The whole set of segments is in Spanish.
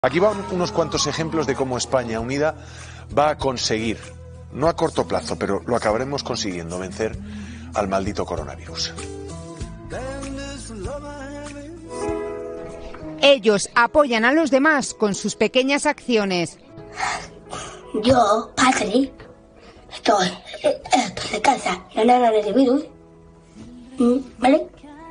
Aquí van unos cuantos ejemplos de cómo España Unida va a conseguir, no a corto plazo, pero lo acabaremos consiguiendo, vencer al maldito coronavirus. Ellos apoyan a los demás con sus pequeñas acciones. Yo, padre, estoy de casa, la nana de virus, ¿vale?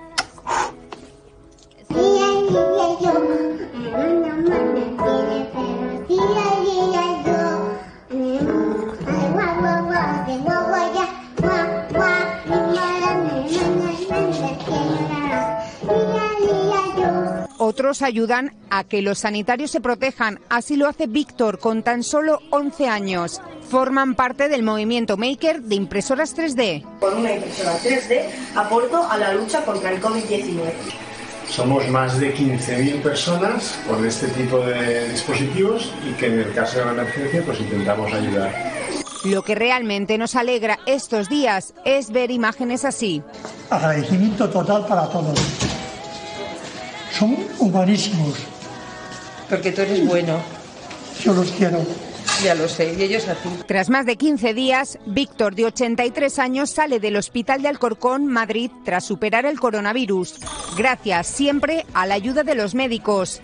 Otros ayudan a que los sanitarios se protejan. Así lo hace Víctor, con tan solo 11 años. Forman parte del movimiento Maker de impresoras 3D. Con una impresora 3D aporto a la lucha contra el COVID-19. Somos más de 15.000 personas con este tipo de dispositivos y que en el caso de una emergencia pues intentamos ayudar. Lo que realmente nos alegra estos días es ver imágenes así. Agradecimiento total para todos. Son humanísimos. Porque tú eres bueno. Yo los quiero. Ya lo sé, y ellos a ti. Tras más de 15 días, Víctor, de 83 años, sale del hospital de Alcorcón, Madrid, tras superar el coronavirus. Gracias siempre a la ayuda de los médicos.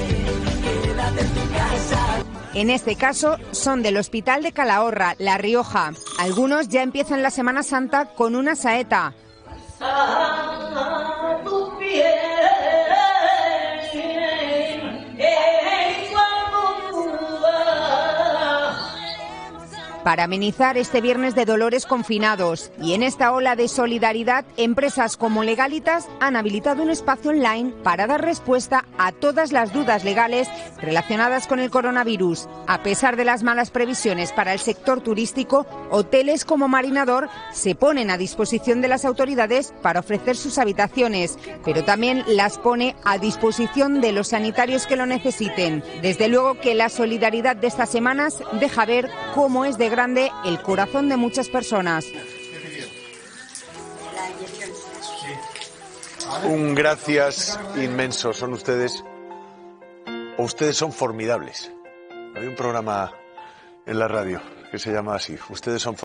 En este caso, son del hospital de Calahorra, La Rioja. Algunos ya empiezan la Semana Santa con una saeta. Para amenizar este viernes de dolores confinados. Y en esta ola de solidaridad, empresas como Legalitas han habilitado un espacio online para dar respuesta a todas las dudas legales relacionadas con el coronavirus. A pesar de las malas previsiones para el sector turístico, hoteles como Marinador se ponen a disposición de las autoridades para ofrecer sus habitaciones, pero también las pone a disposición de los sanitarios que lo necesiten. Desde luego que la solidaridad de estas semanas deja ver cómo es de grande el corazón de muchas personas. Un gracias inmenso, son ustedes, o ustedes son formidables. Hay un programa en la radio que se llama así, ustedes son formidables.